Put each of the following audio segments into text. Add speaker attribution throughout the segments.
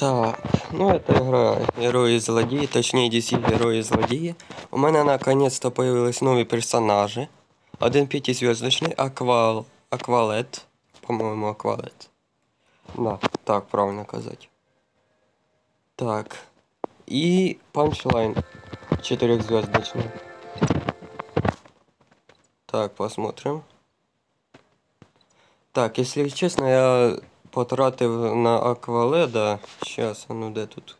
Speaker 1: Так, ну это игра Герої і злодії, точнее DC Герої і злодії. У мене наконец-то появились нові персонажі. Один п'ятизв'язочний Аквалет. По-моєму, Аквалет. Да, так правильно казати. Так. І Панчлайн чотирьохзв'язочний. Так, посмотрим. Так, если честно, я потратив на Акваледа. Сейчас, а ну де тут?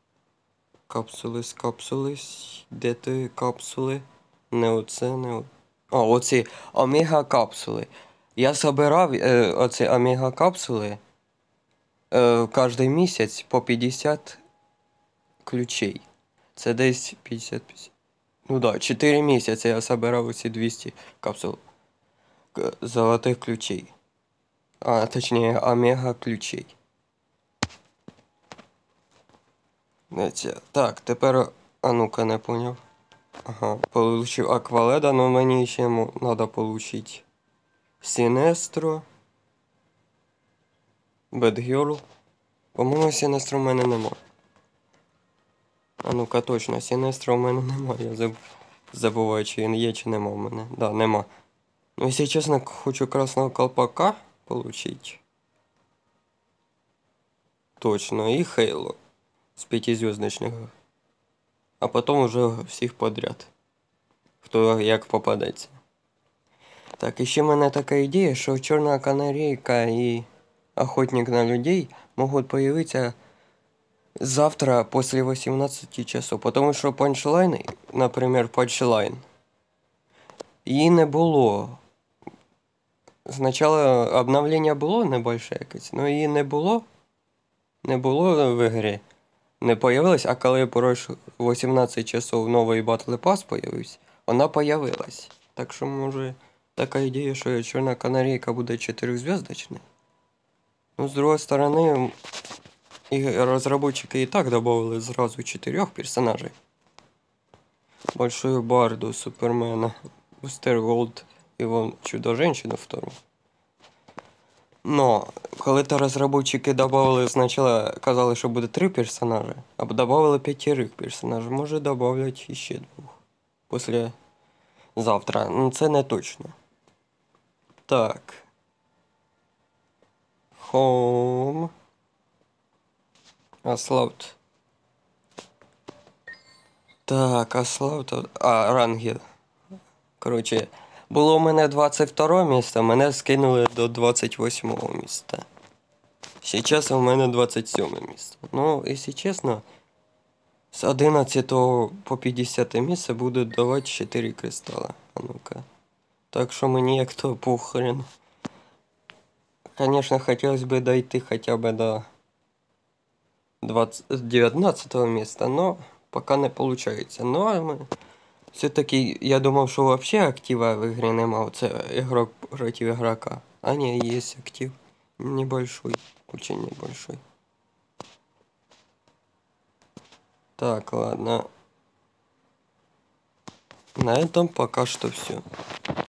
Speaker 1: Капсули. Де ти капсули? Не оце, не оце. А, оці омега капсули. Я собирав оці омега капсули кожен місяць по 50 ключей. Це десь 50. Ну да, 4 місяці я собирав оці 200 капсул золотих ключей. А, точнее, омега ключей. Так, тепер, а ну-ка, не поняв. Ага, получив Акваледа, но мені ще треба получить Сінестро, Бетгерл. По-моєму, Сінестро в мене нема. А ну-ка, точно, Сінестро в мене нема. Я забуваю, чи він є, чи нема в мене. Да, нема. Ну, якщо чесно, хочу красного колпака получить. Точно, і Хейло з п'ятизв'язочних. А потім уже всіх подряд. Хто як попадеться. Так, і ще в мене така ідея, що Чорна канарейка і Охотник на людей можуть появитися завтра після 18 часов. Потому що Панчлайн, наприклад, Панчлайн, її не було. Спочатку обновлення було небольше якесь, але її не було. Не було в ігрі. Не появилась, а коли пройшло 18 часов новий Battle Pass появився, вона появилась. Так що, може, така ідея, що Чорна канарейка буде 4-зв'язочна. Ну, з другої сторони, і розробники і так добавили зразу 4 персонажей. Большую Барду, Супермена, Бустерголд і вон Чудо-женщину втору. Но, коли то розробники добавили, спочатку казали, що буде 3 персонажі, а добавили 5 персонажів. Може добавлять ще 2. Після завтра. Ну, це не точно. Так. Home. Аслаут. Так, Аслаут. А, Рангел. Коротше, було у мене 22 місце, мене скинули до 28 місця. Зараз у мене 27 місце. Ну, якщо чесно, з 11 по 50 місце будуть давати 4 кристала. А ну-ка. Так що мені як то похрен. Конечно, хотелось бы дойти хотя бы до 19 места, но пока не получается. Но все-таки я думал, что вообще актива в игре нема. Это игрок против игрока. А не, есть актив. Небольшой. Очень небольшой. Так, ладно. На этом пока что все.